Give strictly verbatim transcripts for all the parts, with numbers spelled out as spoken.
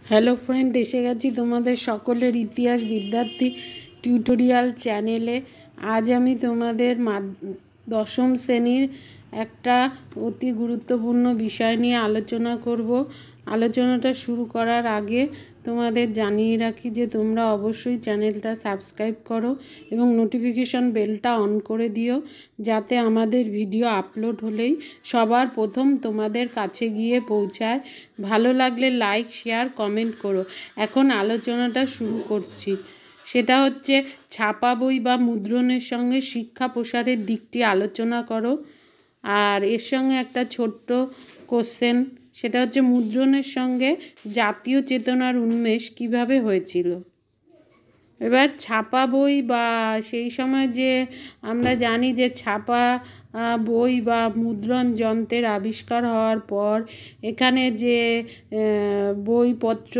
Hello friend, এসে গেছি তোমাদের সকলের ইতিহাস বিদ্যার্থী টিউটোরিয়াল চ্যানেলে। আজ আমি তোমাদের দশম শ্রেণীর একটা অতি গুরুত্বপূর্ণ বিষয় নিয়ে আলোচনা করব। আলোচনাটা শুরু করার আগে তোমাদের জানিয়ে রাখি যে তোমরা অবশ্যই চ্যানেলটা সাবস্ক্রাইব করো এবং নোটিফিকেশন বেলটা অন করে দিও, যাতে আমাদের ভিডিও আপলোড হলেই সবার প্রথম তোমাদের কাছে গিয়ে পৌঁছায়। ভালো লাগলে লাইক, শেয়ার, কমেন্ট করো। এখন আলোচনাটা শুরু করছি। সেটা হচ্ছে ছাপা বই বা মুদ্রণের সঙ্গে শিক্ষা প্রসারের দিকটি আলোচনা করো। আর এর সঙ্গে একটা ছোট্ট কোশ্চেন, সেটা হচ্ছে মুদ্রণের সঙ্গে জাতীয় চেতনার উন্মেষ কিভাবে হয়েছিল। এবার ছাপা বই বা সেই সময় যে আমরা জানি যে ছাপা বই বা মুদ্রণ যন্ত্রের আবিষ্কার হওয়ার পর এখানে যে বইপত্র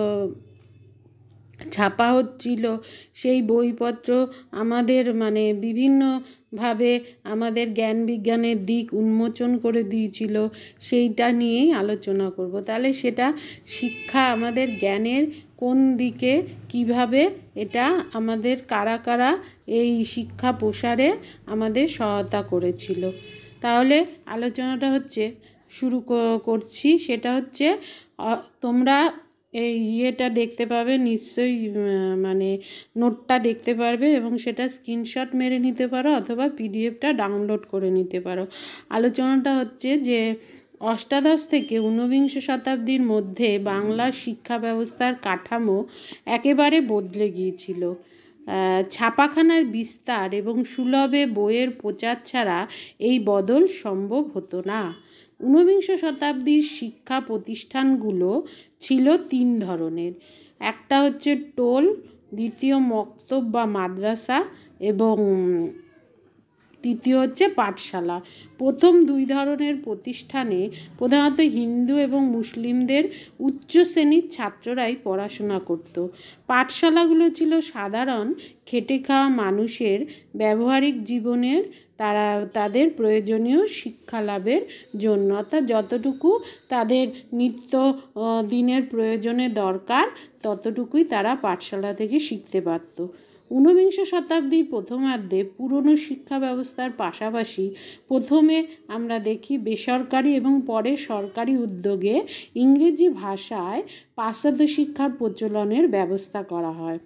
ছাপা হচ্ছিল, সেই বইপত্র আমাদের মানে বিভিন্নভাবে আমাদের জ্ঞান বিজ্ঞানের দিক উন্মোচন করে দিয়েছিল। সেইটা নিয়েই আলোচনা করব। তাহলে সেটা শিক্ষা আমাদের জ্ঞানের কোন দিকে, কিভাবে এটা আমাদের কারা কারা এই শিক্ষা প্রসারে আমাদের সহায়তা করেছিল। তাহলে আলোচনাটা হচ্ছে শুরু করছি। সেটা হচ্ছে তোমরা এই ইয়েটা দেখতে পাবে নিশ্চয়ই, মানে নোটটা দেখতে পারবে এবং সেটা স্ক্রিনশট মেরে নিতে পারো অথবা পিডিএফটা ডাউনলোড করে নিতে পারো। আলোচনাটা হচ্ছে যে অষ্টাদশ থেকে ঊনবিংশ শতাব্দীর মধ্যে বাংলার শিক্ষা ব্যবস্থার কাঠামো একেবারে বদলে গিয়েছিল। ছাপাখানার বিস্তার এবং সুলভে বইয়ের প্রচার ছাড়া এই বদল সম্ভব হতো না। ঊনবিংশ শতাব্দীর শিক্ষা প্রতিষ্ঠানগুলো ছিল তিন ধরনের। একটা হচ্ছে টোল, দ্বিতীয় মক্তব বা মাদ্রাসা এবং তৃতীয় হচ্ছে পাঠশালা। প্রথম দুই ধরনের প্রতিষ্ঠানে প্রধানত হিন্দু এবং মুসলিমদের উচ্চ শ্রেণীর ছাত্ররাই পড়াশোনা করত। পাঠশালাগুলো ছিল সাধারণ খেটে খাওয়া মানুষের ব্যবহারিক জীবনের তারা তাদের প্রয়োজনীয় শিক্ষা লাভের জন্য, অর্থাৎ যতটুকু তাদের নিত্য দিনের প্রয়োজনে দরকার ততটুকুই তারা পাঠশালা থেকে শিখতে পারত। ঊনবিংশ শতাব্দীর প্রথমার্ধে পুরনো শিক্ষা ব্যবস্থার পাশাপাশি প্রথমে আমরা দেখি বেসরকারি এবং পরে সরকারি উদ্যোগে ইংরেজি ভাষায় পাশ্চাত্য শিক্ষার প্রচলনের ব্যবস্থা করা হয়।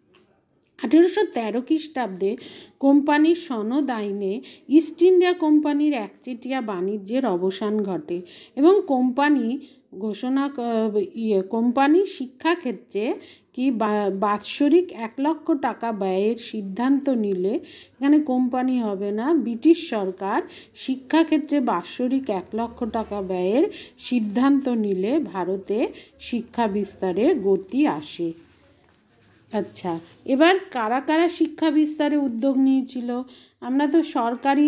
আঠেরোশো তেরো খ্রিস্টাব্দে কোম্পানির সনদ আইনে ইস্ট ইন্ডিয়া কোম্পানির একচেটিয়া বাণিজ্যের অবসান ঘটে এবং কোম্পানি ঘোষণা ইয়ে কোম্পানি শিক্ষাক্ষেত্রে কি বাৎসরিক এক লক্ষ টাকা ব্যয়ের সিদ্ধান্ত নিলে, এখানে কোম্পানি হবে না, ব্রিটিশ সরকার শিক্ষাক্ষেত্রে বাৎসরিক এক লক্ষ টাকা ব্যয়ের সিদ্ধান্ত নিলে ভারতে শিক্ষা বিস্তারে গতি আসে। আচ্ছা, এবার কারা কারা শিক্ষা বিস্তারে উদ্যোগ নিয়েছিল? আমরা তো সরকারি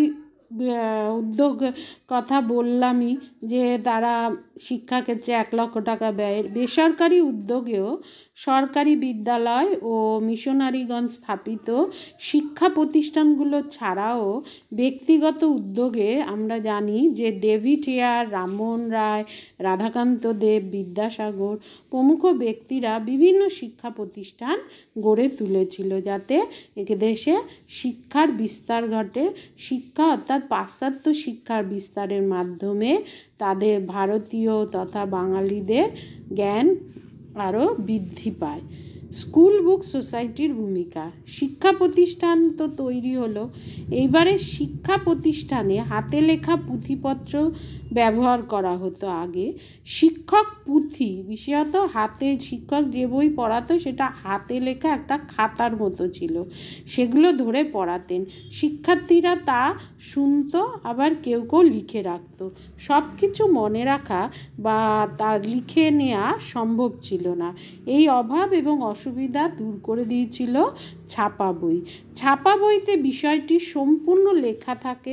উদ্যোগ কথা বললামই যে তারা শিক্ষাক্ষেত্রে এক লক্ষ টাকা ব্যয়ের। বেসরকারি উদ্যোগেও সরকারি বিদ্যালয় ও মিশনারিগণ স্থাপিত শিক্ষা প্রতিষ্ঠানগুলো ছাড়াও ব্যক্তিগত উদ্যোগে আমরা জানি যে ডেভিড হেয়ার, রামমোহন রায়, রাধাকান্ত দেব, বিদ্যাসাগর প্রমুখ ব্যক্তিরা বিভিন্ন শিক্ষা প্রতিষ্ঠান গড়ে তুলেছিল, যাতে এদেশে শিক্ষার বিস্তার ঘটে। শিক্ষা অর্থাৎ পাশ্চাত্য শিক্ষার বিস্তারের মাধ্যমে তাদের ভারতীয় তথা বাঙালিদের জ্ঞান আরও বৃদ্ধি পায়। স্কুল বুক সোসাইটির ভূমিকা। শিক্ষা প্রতিষ্ঠান তো তৈরি হলো, এইবারে শিক্ষা প্রতিষ্ঠানে হাতে লেখা পুঁথিপত্র ব্যবহার করা হতো। আগে শিক্ষক পুঁথি, বিশেষত হাতে শিক্ষক যে বই পড়াতো সেটা হাতে লেখা একটা খাতার মতো ছিল, সেগুলো ধরে পড়াতেন। শিক্ষার্থীরা তা শুনতো, আবার কেউ কেউ লিখে রাখতো। সব কিছু মনে রাখা বা তার লিখে নেওয়া সম্ভব ছিল না। এই অভাব এবং অসুবিধা দূর করে দিয়েছিল ছাপা বই। ছাপা বইতে বিষয়টি সম্পূর্ণ লেখা থাকে,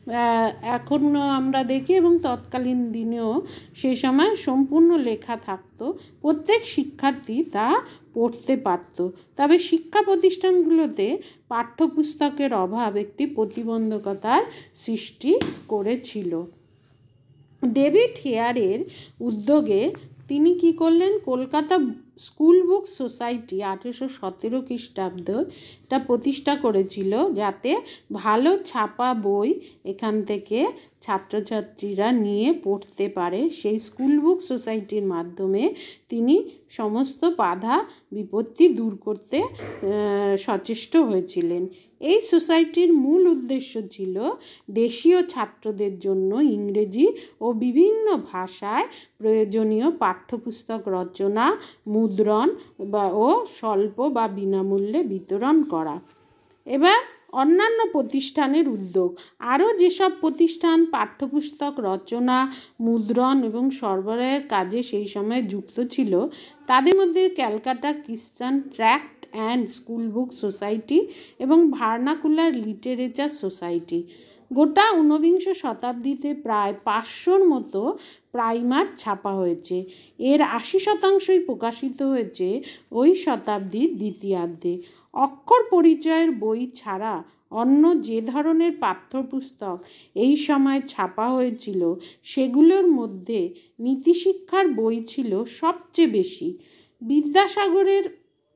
এখনও আমরা দেখি এবং তৎকালীন দিনেও সেই সময় সম্পূর্ণ লেখা থাকতো। প্রত্যেক শিক্ষার্থী তা পড়তে পারত। তবে শিক্ষা প্রতিষ্ঠানগুলোতে পাঠ্যপুস্তকের অভাব একটি প্রতিবন্ধকতার সৃষ্টি করেছিল। ডেভিড হেয়ারের উদ্যোগে তিনি কি করলেন, কলকাতা স্কুল বুক সোসাইটি আঠেরোশো সতেরো খ্রিস্টাব্দ এটা প্রতিষ্ঠা করেছিল, যাতে ভালো ছাপা বই এখান থেকে ছাত্রছাত্রীরা নিয়ে পড়তে পারে। সেই স্কুল বুক সোসাইটির মাধ্যমে তিনি সমস্ত বাধা বিপত্তি দূর করতে সচেষ্ট হয়েছিলেন। এই সোসাইটির মূল উদ্দেশ্য ছিল দেশীয় ছাত্রদের জন্য ইংরেজি ও বিভিন্ন ভাষায় প্রয়োজনীয় পাঠ্যপুস্তক রচনা, মুদ্রণ বা ও স্বল্প বা বিনামূল্যে বিতরণ করা। এবার অন্যান্য প্রতিষ্ঠানের উদ্যোগ। আরও যেসব প্রতিষ্ঠান পাঠ্যপুস্তক রচনা, মুদ্রণ এবং সরবরাহের কাজে সেই সময় যুক্ত ছিল, তাদের মধ্যে Calcutta Christian tract and school book society এবং ভার্নাকুলার লিটারেচার সোসাইটি। গোটা ঊনবিংশ শতাব্দীতে প্রায় পাঁচশোর মতো প্রাইমার ছাপা হয়েছে। এর আশি শতাংশই প্রকাশিত হয়েছে ওই শতাব্দীর দ্বিতীয়ার্ধে। অক্ষর পরিচয়ের বই ছাড়া অন্য যে ধরনের পাঠ্যপুস্তক এই সময় ছাপা হয়েছিল সেগুলোর মধ্যে নীতিশিক্ষার বই ছিল সবচেয়ে বেশি। বিদ্যাসাগরের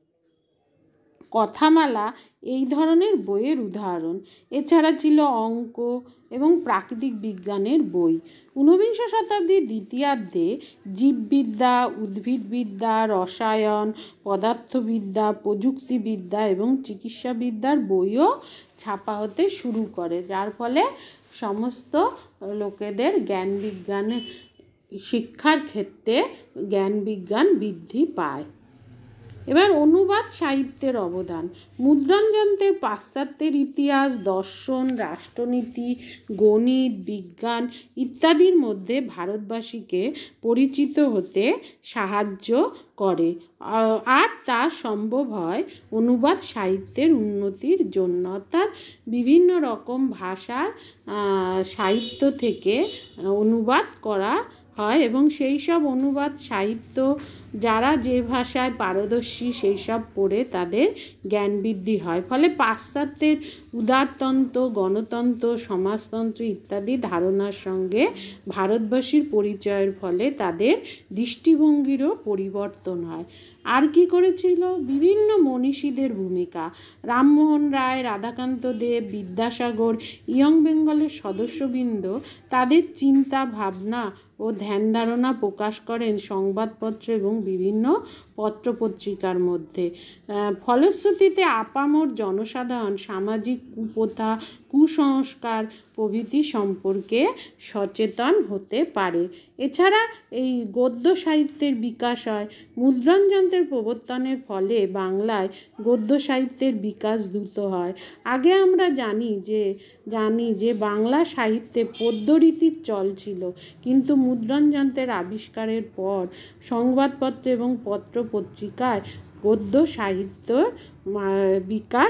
কথামালা এই ধরনের বইয়ের উদাহরণ। এছাড়া ছিল অঙ্ক এবং প্রাকৃতিক বিজ্ঞানের বই। ঊনবিংশ শতাব্দীর দ্বিতীয়ার্ধে জীববিদ্যা, উদ্ভিদবিদ্যা, রসায়ন, পদার্থবিদ্যা, প্রযুক্তিবিদ্যা এবং চিকিৎসাবিদ্যার বইও ছাপা হতে শুরু করে, যার ফলে সমস্ত লোকেদের জ্ঞান বিজ্ঞানের শিক্ষার ক্ষেত্রে জ্ঞান বিজ্ঞান বৃদ্ধি পায়। এবার অনুবাদ সাহিত্যের অবদান। মুদ্রণযন্ত্রের পাশ্চাত্যের ইতিহাস, দর্শন, রাষ্ট্রনীতি, গণিত, বিজ্ঞান ইত্যাদির মধ্যে ভারতবাসীকে পরিচিত হতে সাহায্য করে, আর তা সম্ভব হয় অনুবাদ সাহিত্যের উন্নতির জন্য। অর্থাৎ বিভিন্ন রকম ভাষার সাহিত্য থেকে অনুবাদ করা হয় এবং সেই সব অনুবাদ সাহিত্য যারা যে ভাষায় পারদর্শী সেই সব পড়ে তাদের জ্ঞান বৃদ্ধি হয়। ফলে পাশ্চাত্যের উদারতন্ত্র, গণতন্ত্র, সমাজতন্ত্র ইত্যাদি ধারণার সঙ্গে ভারতবাসীর পরিচয়ের ফলে তাদের দৃষ্টিভঙ্গিরও পরিবর্তন হয়। আর কি করেছিল? বিভিন্ন মনীষীদের ভূমিকা। রামমোহন রায়, রাধাকান্ত দেব, বিদ্যাসাগর, ইয়ং বেঙ্গলের সদস্যবৃন্দ তাদের চিন্তা ভাবনা ও ধ্যান ধারণা প্রকাশ করেন সংবাদপত্র এবং বিভিন্ন পত্রপত্রিকার মধ্যে। ফলশ্রুতিতে আপামর জনসাধারণ সামাজিক কুপ্রথা, কুসংস্কার প্রভৃতি সম্পর্কে সচেতন হতে পারে। এছাড়া এই গদ্য সাহিত্যের বিকাশ হয়। মুদ্রণযন্ত্রের প্রবর্তনের ফলে বাংলায় গদ্য সাহিত্যের বিকাশ দ্রুত হয়। আগে আমরা জানি যে জানি যে বাংলা সাহিত্যে পদ্যরীতির চল ছিল, কিন্তু মুদ্রণযন্ত্রের আবিষ্কারের পর সংবাদপত্র এবং পত্রপত্রিকায় গদ্য সাহিত্যর বিকাশ,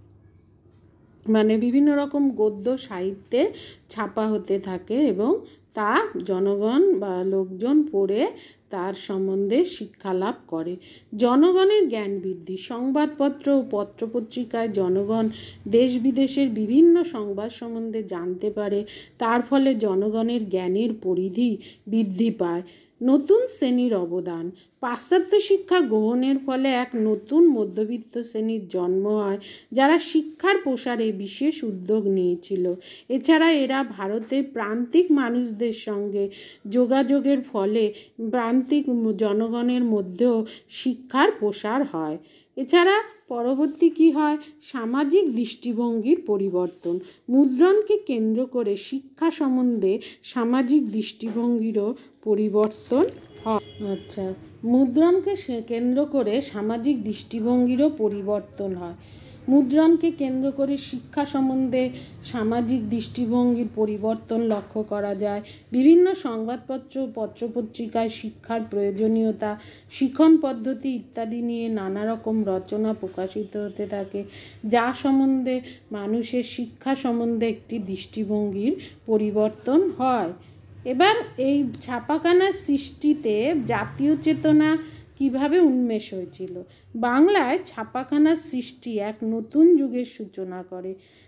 মানে বিভিন্ন রকম গদ্য সাহিত্যের ছাপা হতে থাকে এবং তা জনগণ বা লোকজন পড়ে তার সম্বন্ধে শিক্ষা লাভ করে। জনগণের জ্ঞান বৃদ্ধি। সংবাদপত্র ও পত্রপত্রিকায় জনগণ দেশ বিদেশের বিভিন্ন সংবাদ সম্বন্ধে জানতে পারে, তার ফলে জনগণের জ্ঞানের পরিধি বৃদ্ধি পায়। নতুন শ্রেণীর অবদান। পাশ্চাত্য শিক্ষা গ্রহণের ফলে এক নতুন মধ্যবিত্ত শ্রেণীর জন্ম হয়, যারা শিক্ষার প্রসারে বিশেষ উদ্যোগ নিয়েছিল। এছাড়া এরা ভারতের প্রান্তিক মানুষদের সঙ্গে যোগাযোগের ফলে প্রান্তিক জনগণের মধ্যেও শিক্ষার প্রসার হয়। এছাড়া পরবর্তী কি হয়? সামাজিক দৃষ্টিভঙ্গির পরিবর্তন। মুদ্রণকে কেন্দ্র করে শিক্ষা সম্বন্ধে সামাজিক দৃষ্টিভঙ্গিরও পরিবর্তন হয়। আচ্ছা, মুদ্রণকে কেন্দ্র করে সামাজিক দৃষ্টিভঙ্গিরও পরিবর্তন হয়। মুদ্রণকে কেন্দ্র করে শিক্ষা সম্বন্ধে সামাজিক দৃষ্টিভঙ্গির পরিবর্তন লক্ষ্য করা যায়। বিভিন্ন সংবাদপত্র পত্রপত্রিকায় শিক্ষার প্রয়োজনীয়তা, শিক্ষণ পদ্ধতি ইত্যাদি নিয়ে নানা রকম রচনা প্রকাশিত হতে থাকে, যা সম্বন্ধে মানুষের শিক্ষা সম্বন্ধে একটি দৃষ্টিভঙ্গির পরিবর্তন হয়। এবার এই ছাপাখানার সৃষ্টিতে জাতীয় চেতনা কিভাবে উন্মেষ হয়েছিল? বাংলায় ছাপাখানার সৃষ্টি এক নতুন যুগের সূচনা করে।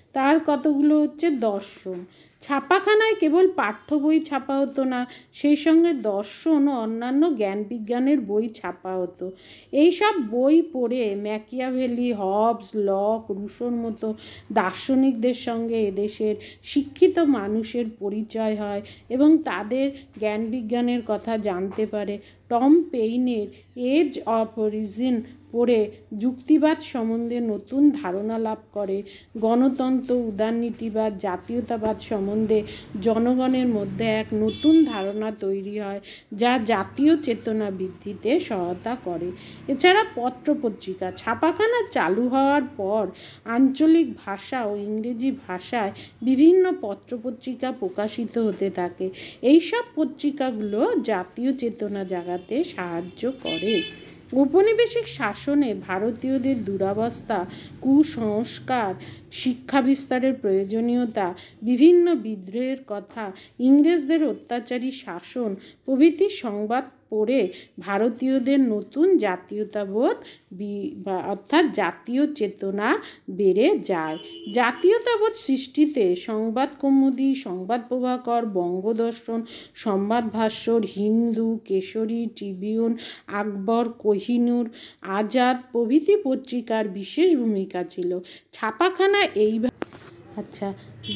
তার কতগুলো হচ্ছে দর্শন। ছাপাখানায় কেবল পাঠ্য বই ছাপা হতো না, সেই সঙ্গে দর্শন ও অন্যান্য জ্ঞান বিজ্ঞানের বই ছাপা হতো। এইসব বই পড়ে ম্যাকিয়াভেলি, হবস, লক, রুশোর মতো দার্শনিকদের সঙ্গে এদেশের শিক্ষিত মানুষের পরিচয় হয় এবং তাদের জ্ঞান বিজ্ঞানের কথা জানতে পারে। টম পেইনের এজ অফ রিজন পড়ে যুক্তিবাদ সম্বন্ধে নতুন ধারণা লাভ করে। গণতন্ত্র, উদারনীতিবাদ, জাতীয়তাবাদ সম্বন্ধে জনগণের মধ্যে এক নতুন ধারণা তৈরি হয়, যা জাতীয় চেতনা বৃদ্ধিতে সহায়তা করে। এছাড়া পত্রপত্রিকা ছাপাখানা চালু হওয়ার পর আঞ্চলিক ভাষা ও ইংরেজি ভাষায় বিভিন্ন পত্রপত্রিকা প্রকাশিত হতে থাকে। এইসব পত্রিকাগুলো জাতীয় চেতনা জাগাতে সাহায্য করে। ঔপনিবেশিক শাসনে ভারতীয়দের দুরবস্থা, কুসংস্কার, শিক্ষা বিস্তারের প্রয়োজনীয়তা, বিভিন্ন বিদ্রোহের কথা, ইংরেজদের অত্যাচারী শাসন প্রভৃতি সংবাদ পড়ে ভারতীয়দের নতুন জাতীয়তাবোধ অর্থাৎ জাতীয় চেতনা বেড়ে যায়। জাতীয়তাবোধ সৃষ্টিতে সংবাদ কৌমুদী, সংবাদ প্রভাকর, বঙ্গদর্শন, সংবাদ ভাস্কর, হিন্দু, কেশরী, ট্রিবিউন, আকবর, কোহিনূর, আজাদ প্রভৃতি পত্রিকার বিশেষ ভূমিকা ছিল। ছাপাখানা এইভাবে আচ্ছা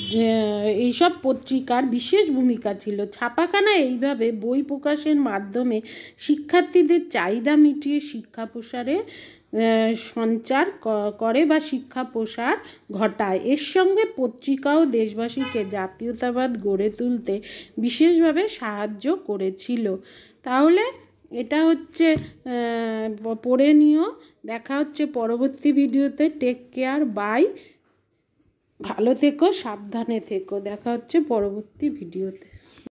এইসব পত্রিকার বিশেষ ভূমিকা ছিল। ছাপাখানা এইভাবে বই প্রকাশের মাধ্যমে শিক্ষার্থীদের চাহিদা মিটিয়ে শিক্ষা প্রসারে সঞ্চার করে বা শিক্ষা প্রসার ঘটায়। এর সঙ্গে পত্রিকাও দেশবাসীকে জাতীয়তাবাদ গড়ে তুলতে বিশেষভাবে সাহায্য করেছিল। তাহলে এটা হচ্ছে পড়ে নিও। দেখা হচ্ছে পরবর্তী ভিডিওতে। Take care, bye. ভালো থেকো, সাবধানে থেকো। দেখা হচ্ছে পরবর্তী ভিডিওতে।